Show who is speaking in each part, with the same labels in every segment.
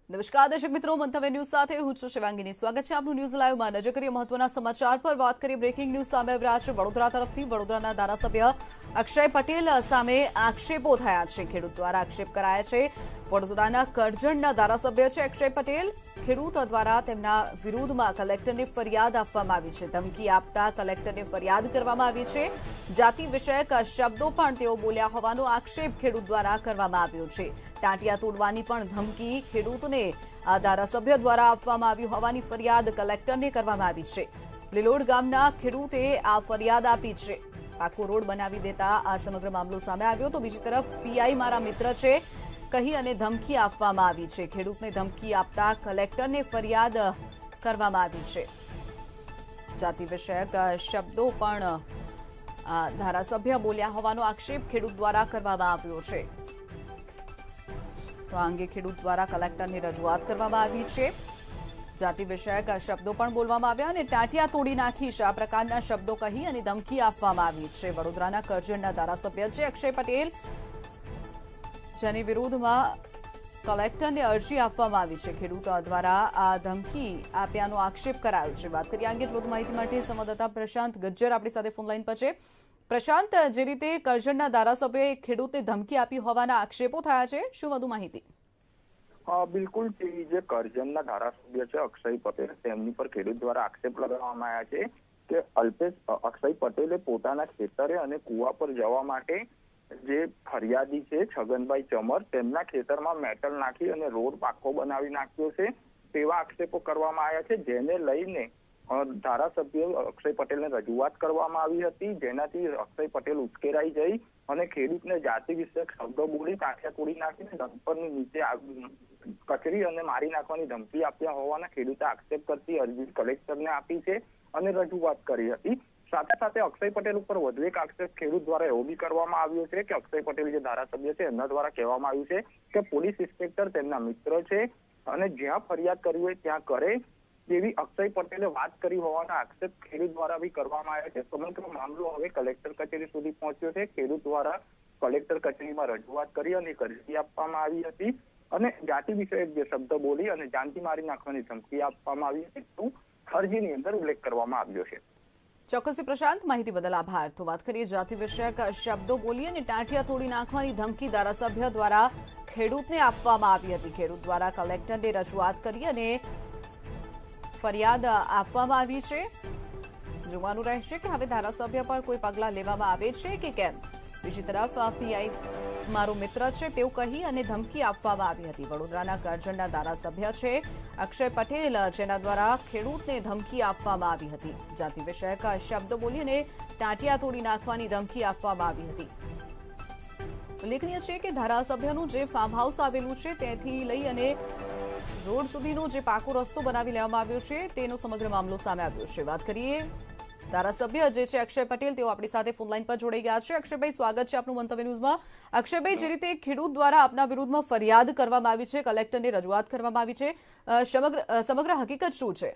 Speaker 1: નમસ્કાર દર્શક મિત્રો, મંતવ્ય ન્યૂઝ સાથે હું છું શિવાંગીની। સ્વાગત છે આપનું ન્યૂઝ લાઈવમાં। નજર કરીએ મહત્વના સમાચાર પર। વાત કરીએ બ્રેકિંગ ન્યૂઝ સામે આવી રહ્યા છે વડોદરા તરફથી। વડોદરાના ધારાસભ્ય અક્ષય પટેલ સામે આક્ષેપો થયા છે। ખેડૂત દ્વારા આક્ષેપ કરાયા છે। વડોદરાના કરજણના ધારાસભ્ય છે અક્ષય પટેલ। ખેડૂત દ્વારા તેમના વિરુદ્ધમાં કલેક્ટરને ફરિયાદ આપવામાં આવી છે। ધમકી આપતા કલેક્ટરને ફરિયાદ કરવામાં આવી છે। જાતિ વિષયક શબ્દો પણ તેઓ બોલ્યા હોવાનો આક્ષેપ ખેડૂત દ્વારા કરવામાં આવ્યો છે। ટાંટિયા તોડવાની પણ ધમકી ખેડૂતને આ ધારાસભ્ય દ્વારા આપવામાં આવી હોવાની ફરિયાદ કલેક્ટરને કરવામાં આવી છે। લીલોડ ગામના ખેડૂતે આ ફરિયાદ આપી છે। પાકો રોડ બનાવી દેતા આ સમગ્ર મામલો સામે આવ્યો તો બીજી તરફ પીઆઈ મારા મિત્ર છે કહી અને ધમકી આપવામાં આવી છે। ખેડૂતને ધમકી આપતા કલેક્ટરને ફરિયાદ કરવામાં આવી છે। જાતિ વિષયક શબ્દો પણ ધારાસભ્ય બોલ્યા હોવાનો આક્ષેપ ખેડૂત દ્વારા કરવામાં આવ્યો છે। તો આ અંગે ખેડૂત દ્વારા કલેક્ટરની રજૂઆત કરવામાં આવી છે। જાતિ વિષયક શબ્દો પણ બોલવામાં આવ્યા અને ટાંટિયા તોડી નાખીશ આ પ્રકારના શબ્દો કહી અને ધમકી આપવામાં આવી છે। વડોદરાના કરજણના ધારાસભ્ય છે અક્ષય પટેલ, જેની વિરોધમાં કલેક્ટરને અરજી આપવામાં આવી છે। ખેડૂત દ્વારા આ ધમકી આપ્યાનો આક્ષેપ કરાયો છે। વાત કરીએ અંગે વધુ માહિતી માટે સંવાદદાતા પ્રશાંત ગજ્જર આપણી સાથે ફોનલાઈન પર છે। પ્રશાંત, જે રીતે કરજણના ધારાસભ્યએ ખેડૂતને ધમકી આપી હોવાના આક્ષેપો થયા છે, શું વધુ માહિતી?
Speaker 2: બિલકુલ, જે કરજણના ધારાસભ્ય છે અક્ષય પટેલ, તેમની પર ખેડૂત દ્વારા આક્ષેપ લગાવવામાં આવ્યા છે કે અક્ષય પટેલે પોતાના ખેતરે અને કુવા પર જવા માટે જે ફરિયાદી છે છગનભાઈ ચમર, તેમના ખેતરમાં મેટલ નાખી અને રોડ પાકો બનાવી નાખ્યો છે તેવા આક્ષેપો કરવામાં આવ્યા છે। જેને લઈને ધારાસભ્ય અક્ષય પટેલને રજૂઆત કરવામાં આવી હતી, જેનાથી અક્ષય પટેલ ઉશ્કેરાઈ જઈ અને ખેડૂતને જાતિ વિષયક શબ્દો બોલી ટાંટિયા તોડી નાખીને ડમ્પરની નીચે કચરી અને મારી નાખવાની ધમકી આપ્યા હોવાના ખેડૂતે આક્ષેપ કરતી અરજી કલેક્ટરને આપી છે અને રજૂઆત કરી હતી। સાથે સાથે અક્ષય પટેલ ઉપર વધુ એક આક્ષેપ ખેડૂત દ્વારા એવો બી કરવામાં આવ્યો છે કે અક્ષય પટેલ જે ધારાસભ્ય છે એમના દ્વારા કહેવામાં આવ્યું છે કે પોલીસ ઇન્સ્પેક્ટર તેમના મિત્ર છે અને જ્યાં ફરિયાદ કરવી હોય ત્યાં કરે તેવી અક્ષય પટેલે વાત કરી હોવાના આક્ષેપ ખેડૂત દ્વારા બી કરવામાં આવ્યા છે। સમગ્ર મામલો હવે કલેક્ટર કચેરી સુધી પહોંચ્યો છે। ખેડૂત દ્વારા કલેક્ટર કચેરીમાં રજૂઆત કરી અને અરજી આપવામાં આવી હતી અને જાતિ વિષયક જે શબ્દ બોલી અને જાનથી મારી નાખવાની ધમકી આપવામાં આવી હતી તેવું અરજીની અંદર ઉલ્લેખ કરવામાં આવ્યો છે।
Speaker 1: ચોક્કસથી પ્રશાંત, માહિતી બદલ આભાર। તો વાત કરીએ જાતિ વિષયક શબ્દો બોલી અને ટાંટિયા તોડી નાખવાની ધમકી ધારાસભ્ય દ્વારા ખેડૂતને આપવામાં આવી હતી। ખેડૂત દ્વારા કલેક્ટરને રજૂઆત કરી અને ફરિયાદ આપવામાં આવી છે। જોવાનું રહેશે કે હવે ધારાસભ્ય પર કોઈ પગલાં લેવામાં આવે છે કે કેમ। બીજી તરફ પીઆઈ મારો મિત્ર છે તેવું કહી અને ધમકી આપવામાં આવી હતી। વડોદરાના કરજણના ધારાસભ્ય છે અક્ષય પટેલ, જેના દ્વારા ખેડૂતને ધમકી આપવામાં આવી હતી। જાતિ વિષયક શબ્દો બોલી અને ટાંટિયા તોડી નાખવાની ધમકી આપવામાં આવી હતી। ઉલ્લેખનીય છે કે ધારાસભ્યનું જે ફાર્મ હાઉસ આવેલું છે ત્યાંથી લઈ અને રોડ સુધીનો જે પાકો રસ્તો બનાવી લેવામાં આવ્યો છે તેનો સમગ્ર મામલો સામે આવ્યો છે। વાત કરીએ ધારાસભ્ય જે છે અક્ષય પટેલ, તેઓ આપણી સાથે ફોનલાઈન પર જોડાઈ ગયા છે। અક્ષયભાઈ, સ્વાગત છે આપનું મંતવ્ય ન્યૂઝમાં। અક્ષયભાઈ, જે રીતે ખેડૂત દ્વારા આપના વિરુદ્ધમાં ફરિયાદ કરવામાં આવી છે, કલેક્ટરને રજૂઆત કરવામાં આવી છે, સમગ્ર હકીકત શું છે?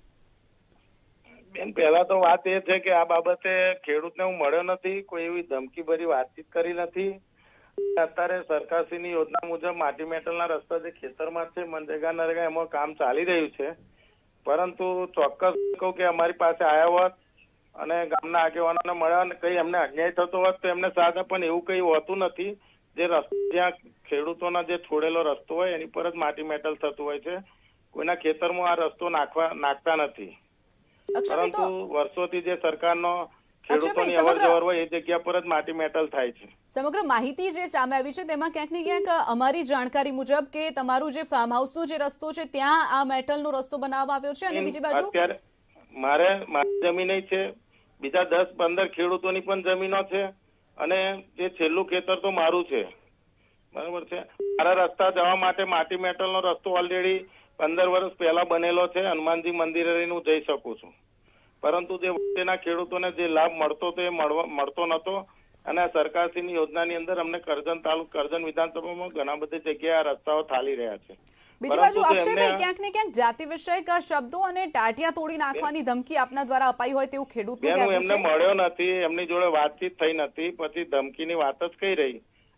Speaker 3: બેન, પહેલા તો વાત એ છે કે આ બાબતે ખેડૂતને હું મળ્યો નથી, કોઈ એવી ધમકીભરી વાતચીત કરી નથી। અત્યારે સરકારશ્રીની યોજના મુજબ માટી મેટલના રસ્તા જે ખેતરમાં છે મનરેગા નરેગા એમાં કામ ચાલી રહ્યું છે, પરંતુ ચોક્કસ કહું કે અમારી પાસે આવ્યા હોત અને ગામના આગેવાનોને મળ્યા અને કઈ એમને અન્યાય થતો હોત તો એમને સાથ, પણ એવું કઈ હોતું નથી। જે રસ્તો જ્યાં ખેડૂતોના જે છોડેલો રસ્તો હોય એની પર જ માટી મેટલ થતું હોય છે, કોઈના ખેતરમાં આ રસ્તો નાખતા નથી। પરંતુ વર્ષોથી જે સરકારનો ખેડૂતોની અવર જવર હોય એ જગ્યા પર જ માટી મેટલ થાય છે।
Speaker 1: સમગ્ર માહિતી જે સામે આવી છે તેમાં ક્યાંક ને ક્યાંક અમારી જાણકારી મુજબ કે તમારું જે ફાર્મ હાઉસનો જે રસ્તો છે ત્યાં આ મેટલનો રસ્તો બનાવવામાં આવ્યો છે અને બીજી બાજુ
Speaker 3: અત્યારે મારી જમીન છે, બીજા 10-15 ખેડૂતોની પણ જમીનો છે અને એ છેલ્લું ખેતર તો મારું છે, બરાબર છે। મારા રસ્તા જવા માટે માટી મેટલનો રસ્તો ઓલરેડી 15 વર્ષ પહેલા બનેલો છે। હનુમાનજી મંદિરે હું જઈ શકું છું, પરંતુ જે વચ્ચેના ખેડૂતોને જે લાભ મળતો તો એ મળતો નતો અને સરકારશ્રીની યોજનાની અંદર અમને કરજણ વિધાનસભામાં ઘણા બધી જગ્યાએ આ રસ્તાઓ ચાલી રહ્યા છે।
Speaker 1: બીજી બાજુ અક્ષયભાઈ, ક્યાંક ને ક્યાંક જાતિ વિષયક શબ્દો અને ટાંટિયા તોડી નાખવાની ધમકી આપના દ્વારા અપાઈ હોય તેવું ખેડૂતનું કહેવું છે।
Speaker 3: એમને મળ્યો નથી, એમની જોડે વાતચીત થઈ નથી, પછી ધમકીની વાત જ કઈ રહી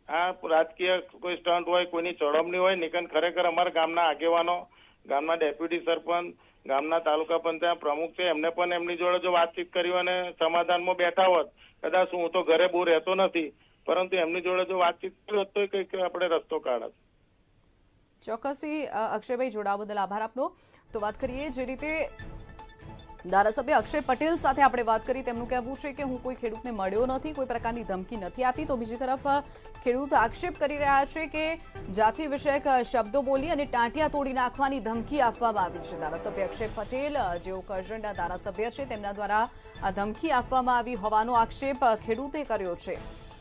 Speaker 3: આ રાજકીય કોઈ સ્ટન્ટ હોય, કોઈની ચડમણી હોય, નિકન ખરેખર અમારા ગામના આગેવાનો, ગામના ડેપ્યુટી સરપંચ, ગામના તાલુકા પંચાયત પ્રમુખ છે, એમને પણ એમની જોડે જો વાતચીત કરી અને સમાધાનમાં બેઠા હોત, કદાચ હું તો ઘરે બહુ રહેતો નથી, પરંતુ એમની જોડે જો વાતચીત કરી હોત તો કંઈક આપણે રસ્તો કાઢત.
Speaker 1: ચોક્કસથી અક્ષયભાઈ, જોડાવા બદલ આભાર આપનો. તો વાત કરીએ જે રીતે ધારાસભ્ય અક્ષય પટેલ સાથે આપણે વાત કરી, તેમનું કહેવું છે કે હું કોઈ ખેડૂતને મળ્યો નથી, કોઈ પ્રકારની ધમકી નથી આપી. તો બીજી તરફ ખેડૂત આક્ષેપ કરી રહ્યા છે કે જાતિ વિષયક શબ્દો બોલી અને ટાંટિયા તોડી નાખવાની ધમકી આપવામાં આવી છે. ધારાસભ્ય અક્ષય પટેલ, જેઓ કરજણના ધારાસભ્ય છે, તેમના દ્વારા આ ધમકી આપવામાં આવી હોવાનો આક્ષેપ ખેડૂતે કર્યો છે.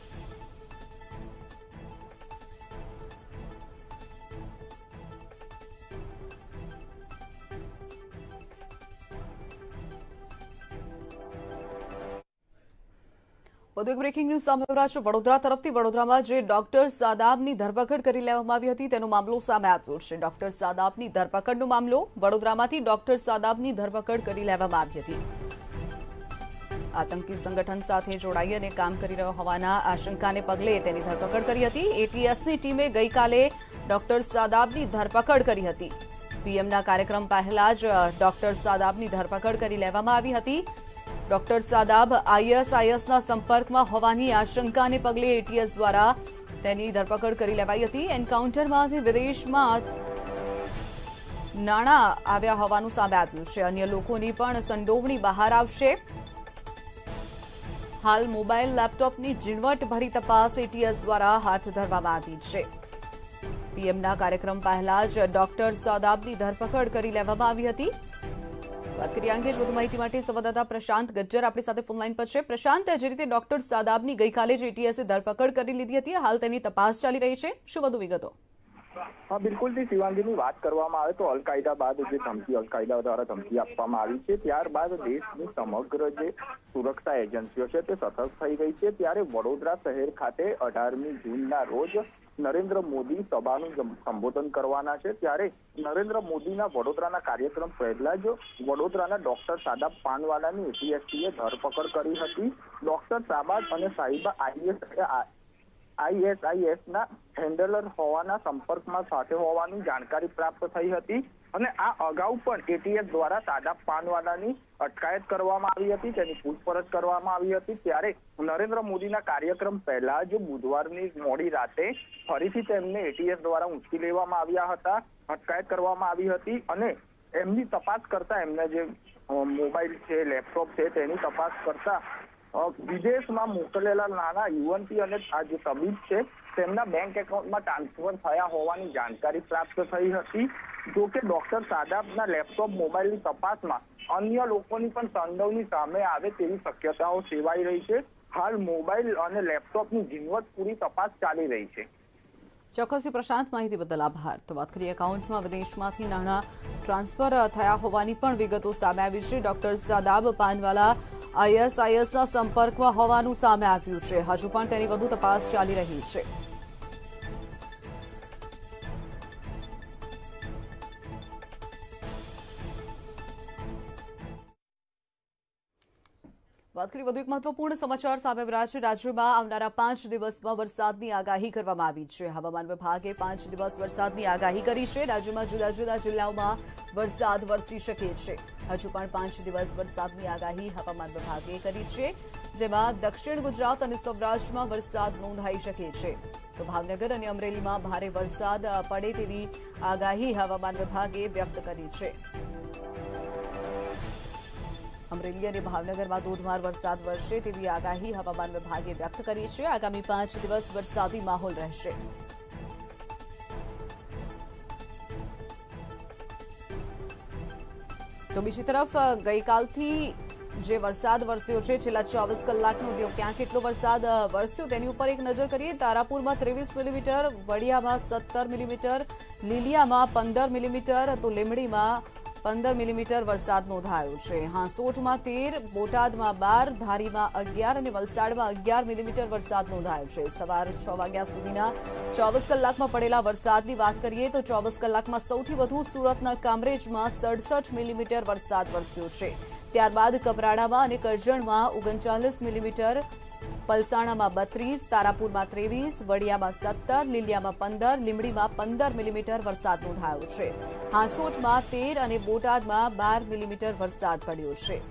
Speaker 1: વધુ એક બ્રેકિંગ ન્યૂઝ સામે આવ્યા છે વડોદરા તરફથી. વડોદરામાં જે ડોક્ટર સાદાબની ધરપકડ કરી લેવામાં આવી હતી તેનો મામલો સામે આવ્યો છે. ડોક્ટર સાદાબની ધરપકડનો મામલો વડોદરામાંથી ડોક્ટર સાદાબની ધરપકડ કરી લેવામાં આવી હતી. આતંકી સંગઠન સાથે જોડાઈ અને કામ કરી રહ્યો હોવાના આશંકાને પગલે તેની ધરપકડ કરી હતી. એટીએસની ટીમે ગઈકાલે ડોક્ટર સાદાબની ધરપકડ કરી હતી. પીએમના કાર્યક્રમ પહેલા જ ડોક્ટર સાદાબની ધરપકડ કરી લેવામાં આવી હતી. ડોક્ટર સાદાબ આઈએસઆઈએસના સંપર્કમાં હોવાની આશંકાને પગલે એટીએસ દ્વારા તેની ધરપકડ કરી લેવાઈ હતી. એન્કાઉન્ટરમાંથી વિદેશમાં નાણાં આવ્યા હોવાનું સામે આવ્યું છે. અન્ય લોકોની પણ સંડોવણી બહાર આવશે. હાલ મોબાઈલ લેપટોપની ઝીણવટભરી તપાસ એટીએસ દ્વારા હાથ ધરવામાં આવી છે. પીએમના કાર્યક્રમ પહેલા જ ડોક્ટર સાદાબની ધરપકડ કરી લેવામાં આવી હતી. વાત કરીએ અંગે વધુ માહિતી માટે સંવાદદાતા પ્રશાંત ગજ્જર આપણી સાથે ફોનલાઈન પર છે. પ્રશાંત, જે રીતે ડોક્ટર સાદાબની ગઈકાલે જ એટીએસે ધરપકડ કરી લીધી હતી, હાલ તેની તપાસ ચાલી રહી છે, શું વધુ વિગતો?
Speaker 2: હા, બિલકુલ શિવાંગીની વાત કરવામાં આવે તો અલકાયદા બાદ જે ધમકી અલકાયદા દ્વારા ધમકી આપવામાં આવી છે, ત્યારબાદ દેશની સમગ્ર જે સુરક્ષા એજન્સીઓ છે તે સતર્ક થઈ ગઈ છે. ત્યારે વડોદરા શહેર ખાતે 18મી જૂનના રોજ નરેન્દ્ર મોદી સભાનું સંબોધન કરવાના છે. ત્યારે નરેન્દ્ર મોદીના વડોદરાના કાર્યક્રમ પહેલા જ વડોદરાના ડોક્ટર સાદાબ પાનવાલાની એટીએસટીએ ધરપકડ કરી હતી. ડોક્ટર સાબાદ અને સાહિબા આઈએસઆઈએસના હેન્ડલર હોવાના સંપર્કમાં સાથે હોવાની જાણકારી પ્રાપ્ત થઈ હતી અને આ અગાઉ પણ એટીએસ દ્વારા સાદાબ પાનવાલાની અટકાયત કરવામાં આવી હતી, તેની પૂછપરછ કરવામાં આવી હતી. ત્યારે નરેન્દ્ર મોદીના કાર્યક્રમ પહેલા જ બુધવારની મોડી રાતે ફરીથી તેમને એટીએસ દ્વારા ઉંચકી લેવામાં આવ્યા હતા, અટકાયત કરવામાં આવી હતી અને એમની તપાસ કરતા એમને જે મોબાઈલ છે, લેપટોપ છે, તેની તપાસ કરતા વિદેશમાં મોકલેલા નાના યુવતી અને આ જે તબીબ છે તેમના બેંક એકાઉન્ટમાં ટ્રાન્સફર થયા હોવાની જાણકારી પ્રાપ્ત થઈ હતી. જો કે ડોક્ટર સાદાબના લેપટોપ, મોબાઈલની તપાસમાં અન્ય લોકોની પણ સંડોવણી સામે આવે તેવી શક્યતાઓ સેવાઈ રહી છે. હાલ મોબાઈલ અને લેપટોપની ઝીણવટપૂરી તપાસ ચાલી રહી છે.
Speaker 1: ચોક્કસથી પ્રશાંત, માહિતી બદલ આભાર. તો વાત કરીએ એકાઉન્ટમાં વિદેશમાંથી નાણાં ટ્રાન્સફર થયા હોવાની પણ વિગતો સામે આવી છે. ડોક્ટર સાદાબ પાનવાલા આઈએસઆઈએસના સંપર્કમાં હોવાનું સામે આવ્યું છે. હજુ પણ તેની વધુ તપાસ ચાલી રહી છે. વાત કરી વધુ એક મહત્વપૂર્ણ સમાચાર સામે આવ્યા છે. રાજ્યમાં આવનારા 5 દિવસમાં વરસાદની આગાહી કરવામાં આવી છે. હવામાન વિભાગે 5 દિવસ વરસાદની આગાહી કરી છે. રાજ્યમાં જુદા જુદા જિલ્લાઓમાં વરસાદ વરસી શકે છે. હજુ પણ 5 દિવસ વરસાદની આગાહી હવામાન વિભાગે કરી છે, જેમાં દક્ષિણ ગુજરાત અને સૌરાષ્ટ્રમાં વરસાદ નોંધાઈ શકે છે. તો ભાવનગર અને અમરેલીમાં ભારે વરસાદ પડે તેવી આગાહી હવામાન વિભાગે વ્યક્ત કરી છે. અમરેલી અને ભાવનગરમાં ધોધમાર વરસાદ વરસે તેવી આગાહી હવામાન વિભાગે વ્યક્ત કરી છે. આગામી 5 દિવસ વરસાદી માહોલ રહેશે. તો બીજી તરફ ગઈકાલથી જે વરસાદ વરસ્યો છે, છેલ્લા 24 કલાકનો ક્યાં કેટલો વરસાદ વરસ્યો તેની ઉપર એક નજર કરીએ. તારાપુરમાં 23 મિલીમીટર, વડિયામાં 17 મિલીમીટર, લીલિયામાં 15 મિલીમીટર, તો લીંબડીમાં 15 મિલીમીટર વરસાદ નોંધાયો છે. હાંસોટમાં 13, બોટાદમાં 12, ધારીમાં 11 અને વલસાડમાં 11 મિલીમીટર વરસાદ નોંધાયો છે. સવારે 6 વાગ્યા સુધીના 24 કલાકમાં પડેલા વરસાદની વાત કરીએ તો 24 કલાકમાં સૌથી વધુ સુરતના કામરેજમાં 67 મિલીમીટર વરસાદ વરસ્યો છે. ત્યારબાદ કપરાડામાં અને કરજણમાં 39 મિલીમીટર, પલસાણામાં 32, તારાપુરમાં 23, વડિયામાં 17, લીલિયામાં 15, લીંબડીમાં 15 મિલીમીટર વરસાદ નોંધાયો છે. હાંસોટમાં 13 અને બોટાદમાં 12 મિલીમીટર વરસાદ પડ્યો છે.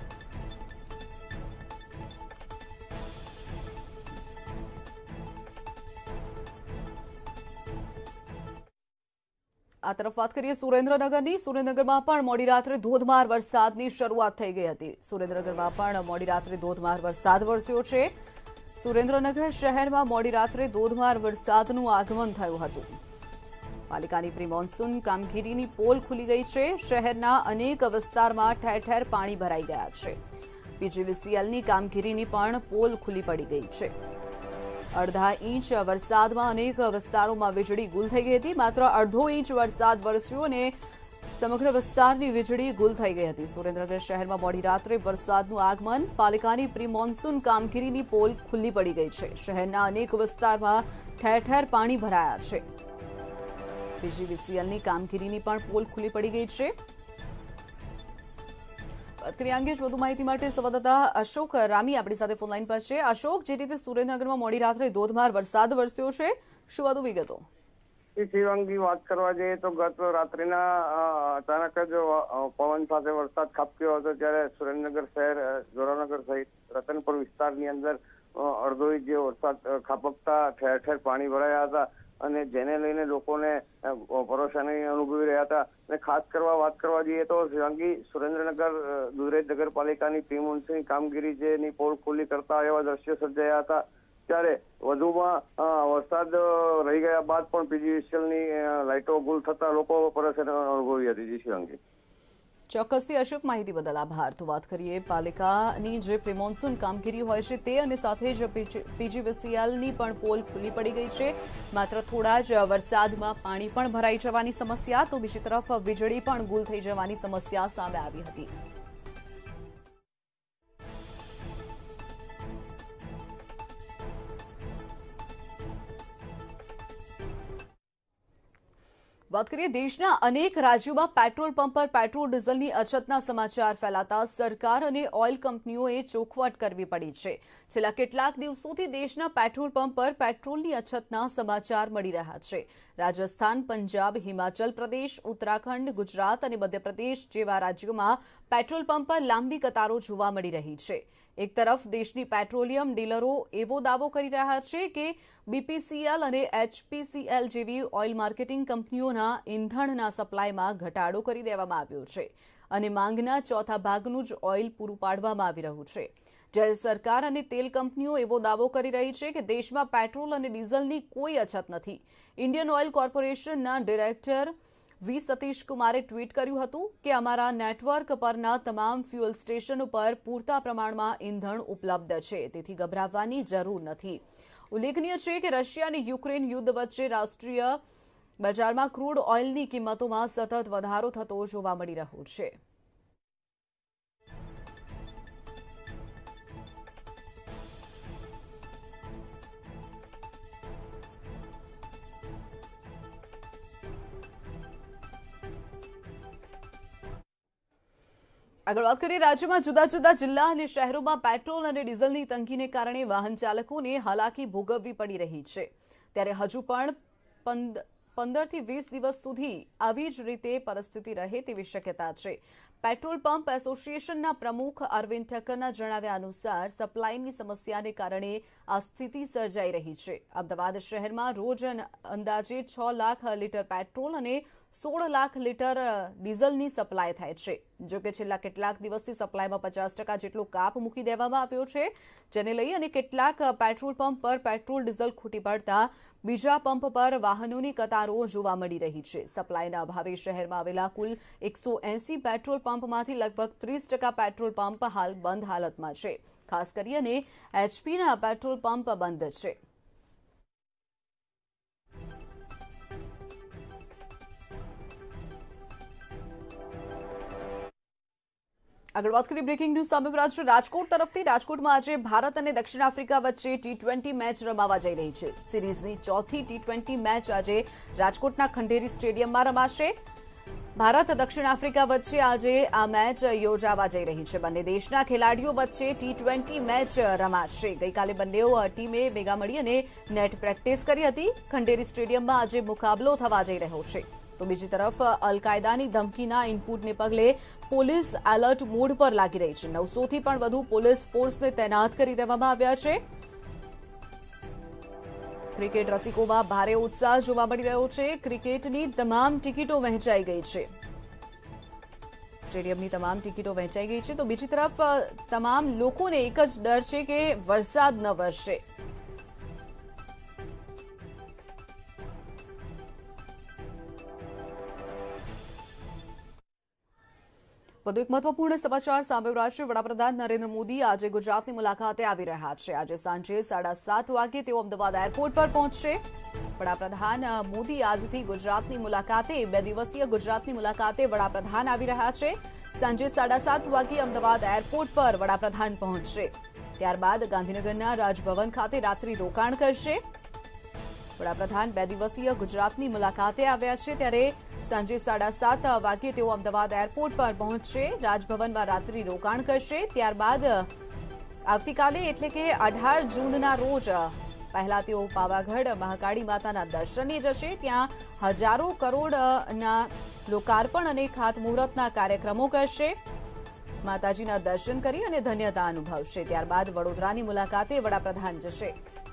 Speaker 1: આ તરફ વાત કરીએ સુરેન્દ્રનગરની. સુરેન્દ્રનગરમાં પણ મોડી રાત્રે ધોધમાર વરસાદની શરૂઆત થઈ ગઈ હતી. સુરેન્દ્રનગરમાં પણ મોડી રાત્રે ધોધમાર વરસાદ વરસ્યો છે. સુરેન્દ્રનગર શહેરમાં મોડી રાત્રે ધોધમાર વરસાદનું આગમન થયું હતું. પાલિકાની પ્રી મોન્સૂન કામગીરીની પોલ ખુલી ગઈ છે. શહેરના અનેક વિસ્તારમાં ઠેર ઠેર પાણી ભરાઈ ગયા છે. પીજીવીસીએલની કામગીરીની પણ પોલ ખુલ્લી પડી ગઈ છે. અડધા ઇંચ વરસાદમાં અનેક વિસ્તારોમાં વીજળી ગુલ થઈ ગઈ હતી. માત્ર અડધો ઇંચ વરસાદ વરસ્યો અને સમગ્ર વિસ્તારની વીજળી ગુલ થઈ ગઈ હતી. સુરેન્દ્રનગર શહેરમાં મોડી રાત્રે વરસાદનું આગમન. પાલિકાની પ્રી મોન્સૂન કામગીરીની પોલ ખુલ્લી પડી ગઈ છે. શહેરના અનેક વિસ્તારમાં ઠેર ઠેર પાણી ભરાયા છે. પીજીવીસીએલની કામગીરીની પણ પોલ ખુલ્લી પડી ગઈ છે. વાત કરીએ અંગે વધુ માહિતી માટે સંવાદદાતા અશોક રામી આપણી સાથે ફોનલાઈન પર છે. અશોક, જે રીતે સુરેન્દ્રનગરમાં મોડી રાત્રે ધોધમાર વરસાદ વરસ્યો છે, શું વધુ વિગતો?
Speaker 4: શિવાંગી, વાત કરવા જઈએ તો ગત રાત્રિના અચાનક જ પવન સાથે વરસાદ ખાબક્યો હતો, ત્યારે સુરેન્દ્રનગર શહેર, જોરાનગર સહિત રતનપુર વિસ્તારની અંદર અડધો ઇંચ જેવો વરસાદ ખાબકતા ઠેર ઠેર પાણી ભરાયા હતા અને જેને લઈને લોકોને પરેશાની અનુભવી રહ્યા હતા. અને ખાસ વાત કરવા જઈએ તો શિવાંગી, સુરેન્દ્રનગર દુધરેજ નગરપાલિકાની પ્રી મોન્સૂન કામગીરી જેની પોલ ખુલ્લી કરતા એવા દ્રશ્યો સર્જાયા હતા. ત્યારે વધુમાં વરસાદ રહી ગયા બાદ પણ પીજીવીસીએલની લાઇટો ગુલ થતા લોકો પરેશાની અનુભવી હતી. શિવાંગી,
Speaker 1: ચોક્કસથી અશોક, માહિતી બદલ આભાર. તો વાત કરીએ પાલિકાની જે પ્રી મોન્સૂન કામગીરી હોય છે તે અને સાથે જ પીજીવીસીએલની પણ પોલ ખુલ્લી પડી ગઈ છે. માત્ર થોડા જ વરસાદમાં પાણી પણ ભરાઈ જવાની સમસ્યા, તો બીજી તરફ વીજળી પણ ગુલ થઈ જવાની સમસ્યા સામે આવી હતી. વાત કરીએ દેશના અનેક રાજ્યોમાં પેટ્રોલ પંપ પર પેટ્રોલ ડીઝલની અછતના સમાચાર ફેલાતા સરકાર અને ઓઇલ કંપનીઓએ ચોખવટ કરવી પડી છે. છેલ્લા કેટલાક દિવસોથી દેશના પેટ્રોલ પંપ પર પેટ્રોલની અછતના સમાચાર મળી રહ્યા છે. રાજસ્થાન, પંજાબ, હિમાચલ પ્રદેશ, ઉત્તરાખંડ, ગુજરાત અને મધ્યપ્રદેશ જેવા રાજ્યોમાં પેટ્રોલ પંપ પર લાંબી કતારો જોવા મળી રહી છે. એક તરફ દેશની પેટ્રોલિયમ ડીલરો એવો દાવો કરી રહ્યા છે કે બીપીસીએલ અને એચપીસીએલ જેવી ઓઇલ માર્કેટિંગ કંપનીઓના ઇંધણના સપ્લાયમાં ઘટાડો કરી દેવામાં આવ્યો છે અને માંગના ચોથા ભાગનું જ ઓઇલ પૂરું પાડવામાં આવી રહ્યું છે. જ્યારે સરકાર અને તેલ કંપનીઓ એવો દાવો કરી રહી છે કે દેશમાં પેટ્રોલ અને ડીઝલની કોઈ અછત નથી. ઇન્ડિયન ઓઇલ કોર્પોરેશનના ડિરેક્ટર વી સતીશ કુમારે ટ્વીટ કર્યું હતું કે અમારા નેટવર્ક પરના તમામ ફ્યુઅલ સ્ટેશન પર પૂરતા પ્રમાણમાં ઇંધણ ઉપલબ્ધ છે, તેથી ગભરાવાની જરૂર નથી. ઉલ્લેખનીય છે કે રશિયા અને યુક્રેન યુદ્ધ વચ્ચે રાષ્ટ્રીય બજારમાં ક્રૂડ ઓઇલની કિંમતોમાં સતત વધારો થતો જોવા મળી રહ્યો છે. આગળ વાત કરીએ રાજ્યમાં જુદા જુદા જિલ્લા અને શહેરોમાં પેટ્રોલ અને ડીઝલની તંગીને કારણે વાહન ચાલકોને હાલાકી ભોગવવી પડી રહી છે. ત્યારે હજુ પણ 15 થી 20 દિવસ સુધી આવી જ રીતે પરિસ્થિતિ રહે તેવી શક્યતા છે. પેટ્રોલ પંપ એસોસિએશનના પ્રમુખ અરવિંદ ઠક્કરના જણાવ્યા અનુસાર સપ્લાયની સમસ્યાને કારણે આ સ્થિતિ સર્જાઈ રહી છે. અમદાવાદ શહેરમાં રોજ અંદાજે 6 લાખ લીટર પેટ્રોલ અને 16 લાખ લીટર ડીઝલની સપ્લાય થાય છે. જોકે છેલ્લા કેટલાક દિવસથી સપ્લાયમાં 50% જેટલો કાપ મૂકી દેવામાં આવ્યો છે, જેને લઈ અને કેટલાક પેટ્રોલ પંપ પર પેટ્રોલ ડીઝલ ખૂટી પડતા બીજા પંપ પર વાહનોની કતારો જોવા મળી રહી છે. સપ્લાયના અભાવે શહેરમાં આવેલા કુલ 180 પેટ્રોલ પંપમાંથી લગભગ 30% પેટ્રોલ પંપ હાલ બંધ હાલતમાં છે. ખાસ કરીને એચપીના પેટ્રોલ પંપ બંધ છે. આગળ વાત કરીએ બ્રેકિંગ ન્યૂઝ સામે રાજકોટ તરફથી. રાજકોટમાં આજે ભારત અને દક્ષિણ આફ્રિકા વચ્ચે T20 મેચ રમાવા જઈ રહી છે. સિરીઝની ચોથી T20 મેચ આજે રાજકોટના ખંડેરી સ્ટેડિયમમાં રમાશે. ભારત દક્ષિણ આફ્રિકા વચ્ચે આજે આ મેચ યોજાવા જઈ રહી છે. બંને દેશના ખેલાડીઓ વચ્ચે T20 મેચ રમાશે. ગઈકાલે બંને ટીમે ભેગા મળી અને નેટ પ્રેક્ટિસ કરી હતી. ખંડેરી સ્ટેડિયમમાં આજે મુકાબલો થવા જઈ રહ્યો છે. તો બીજી તરફ અલ-કાયદાની ધમકીના ઇનપુટને પગલે પોલીસ એલર્ટ મોડ પર લાગી રહી છે. 900થી પણ વધુ પોલીસ ફોર્સને તૈનાત કરી દેવામાં આવ્યા છે. ક્રિકેટ રસિકોમાં ભારે ઉત્સાહ જોવા મળી રહ્યો છે. ક્રિકેટની તમામ ટિકિટો વહેંચાઈ ગઈ છે. સ્ટેડિયમની તમામ ટિકિટો વહેંચાઈ ગઈ છે. તો બીજી તરફ તમામ લોકોને એક જ ડર છે કે વરસાદ ન વરસે. વધુ એક મહત્વપૂર્ણ સમાચાર સામે રહ્યા છે. વડાપ્રધાન નરેન્દ્ર મોદી આજે ગુજરાતની મુલાકાતે આવી રહ્યા છે. આજે સાંજે 7:30 વાગે તેઓ અમદાવાદ એરપોર્ટ પર પહોંચશે. વડાપ્રધાન મોદી આજથી ગુજરાતની મુલાકાતે 2 દિવસીય ગુજરાતની મુલાકાતે વડાપ્રધાન આવી રહ્યા છે. સાંજે 7:30 વાગે અમદાવાદ એરપોર્ટ પર વડાપ્રધાન પહોંચશે. ત્યારબાદ ગાંધીનગરના રાજભવન ખાતે રાત્રિ રોકાણ કરશે. વડાપ્રધાન 2 દિવસીય ગુજરાતની મુલાકાતે આવ્યા છે ત્યારે સાંજે 7:30 વાગે તેઓ અમદાવાદ એરપોર્ટ પર પહોંચશે. રાજભવનમાં રાત્રિ રોકાણ કરશે. ત્યારબાદ આવતીકાલે એટલે કે 18 જૂનના રોજ પહેલા તેઓ પાવાગઢ મહાકાળી માતાના દર્શને જશે. ત્યાં હજારો કરોડના લોકાર્પણ અને ખાતમુહૂર્તના કાર્યક્રમો કરશે. માતાજીના દર્શન કરી અને ધન્યતા અનુભવશે. ત્યારબાદ વડોદરાની મુલાકાતે વડાપ્રધાન જશે.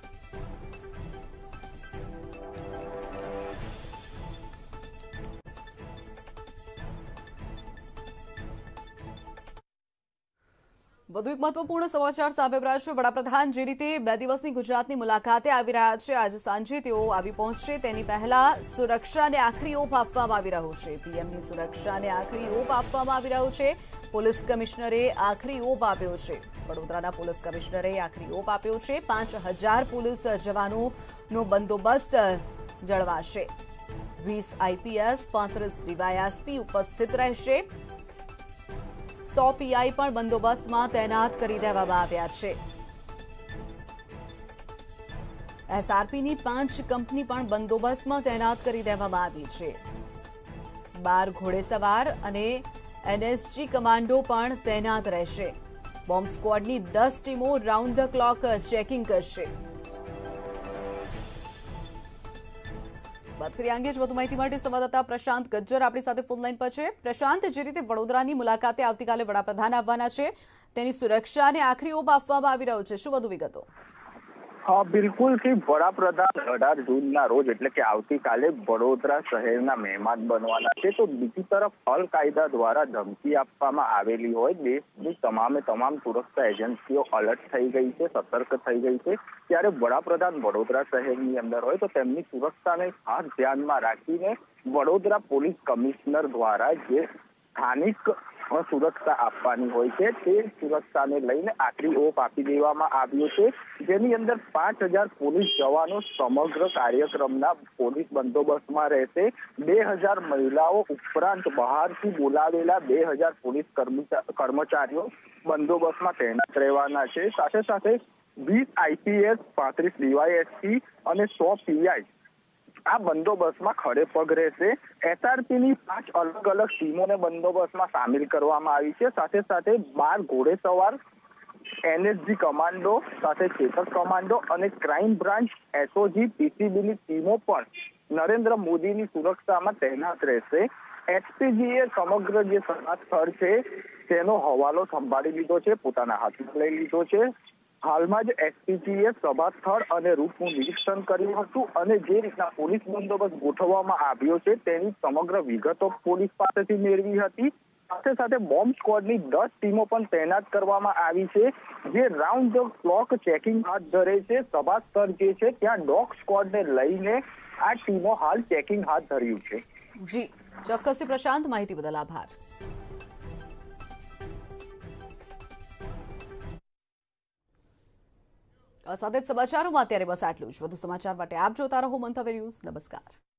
Speaker 1: વધુ એક મહત્વપૂર્ણ સમાચાર સામે રહ્યા છે. વડાપ્રધાન જે રીતે 2 દિવસની ગુજરાતની મુલાકાતે આવી રહ્યા છે, આજે સાંજે તેઓ આવી પહોંચશે. તેની પહેલા સુરક્ષાને આખરી ઓપ આપવામાં આવી રહ્યો છે. પીએમની સુરક્ષાને આખરી ઓપ આપવામાં આવી રહ્યો છે. પોલીસ કમિશનરે આખરી ઓપ આપ્યો છે. વડોદરાના પોલીસ કમિશનરે આખરી ઓપ આપ્યો છે. 5000 પોલીસ જવાનોનો બંદોબસ્ત જળવાશે. 20 IPS 35 DYSP ઉપસ્થિત રહેશે. 100 PI પણ બંદોબસ્તમાં તૈનાત કરી દેવામાં આવ્યા છે. SRPની 5 કંપની પણ બંદોબસ્તમાં તૈનાત કરી દેવામાં આવી છે. 12 ઘોડેસવાર અને NSG કમાન્ડો પણ તૈનાત રહેશે. બોમ્બ સ્ક્વોડની 10 ટીમો રાઉન્ડ ધ ક્લોક ચેકિંગ કરશે. વાત કરીએ અંગે જ વધુ માહિતી માટે સંવાદદાતા પ્રશાંત ગજ્જર આપણી સાથે ફોન લાઈન પર છે. પ્રશાંત, જે રીતે વડોદરાની મુલાકાતે આવતીકાલે વડાપ્રધાન આવવાના છે, તેની સુરક્ષાને આખરી ઓપ આપવામાં આવી રહ્યો છે, શું વધુ વિગતો?
Speaker 2: હા, બિલકુલ કે વડાપ્રધાન 18 જૂનના રોજ એટલે કે આવતીકાલે વડોદરા શહેરના મહેમાન બનવાના છે. તો બીજી તરફ અલ કાયદા દ્વારા ધમકી આપવામાં આવેલી હોય દેશની તમામ સુરક્ષા એજન્સીઓ અલર્ટ થઈ ગઈ છે, સતર્ક થઈ ગઈ છે. ત્યારે વડાપ્રધાન વડોદરા શહેરની અંદર હોય તો તેમની સુરક્ષાને ખાસ ધ્યાનમાં રાખીને વડોદરા પોલીસ કમિશનર દ્વારા જે સ્થાનિક સુરક્ષા આપવાની હોય છે તે સુરક્ષાને લઈને આખરી ઓપ આપી દેવામાં આવ્યો છે. જેની અંદર 5000 પોલીસ જવાનો સમગ્ર કાર્યક્રમના પોલીસ બંદોબસ્તમાં રહેશે. 2000 મહિલાઓ ઉપરાંત બહારથી બોલાવેલા 2000 પોલીસ કર્મચારીઓ બંદોબસ્તમાં તૈનાત રહેવાના છે. સાથે સાથે 20 IPS 35 DYSP અને 100 PI આ બંદોબસ્તમાં ખડે પગ રહેશે. SRPની 5 અલગ અલગ ટીમોને બંદોબસ્તમાં સામેલ કરવામાં આવી છે. સાથે સાથે 12 ઘોડેસવાર, NSG કમાન્ડો, સાથે ચેતક કમાન્ડો અને ક્રાઇમ બ્રાન્ચ SOG PCBની ટીમો પણ નરેન્દ્ર મોદીની સુરક્ષામાં તૈનાત રહેશે. HPGએ સમગ્ર જે સભા સ્થળ છે તેનો હવાલો સંભાળી લીધો છે, પોતાના હાથમાં લઈ લીધો છે. હાલમાં જ SPGએ સભા સ્થળ અને રૂટનું નિરીક્ષણ કર્યું હતું અને જે રીતના પોલીસ બંદોબસ્ત ગોઠવવામાં આવ્યો છે તેની સમગ્ર વિગતો પોલીસ પાસેથી મેળવી હતી. સાથે સાથે બોમ્બ સ્ક્વોડની 10 ટીમો પણ તૈનાત કરવામાં આવી છે, જે રાઉન્ડ ધ ક્લોક ચેકિંગ હાથ ધરે છે. સભા સ્થળ જે છે ત્યાં ડોગ સ્ક્વોડને લઈને આ ટીમો હાલ ચેકિંગ હાથ ધર્યું છે.
Speaker 1: જી ચોક્કસથી પ્રશાંત, માહિતી બદલ આભાર. સાથે જ સમાચારોમાં અત્યારે બસ આટલું જ. વધુ સમાચાર માટે આપ જોતા રહો મંતવ્ય ન્યૂઝ. નમસ્કાર.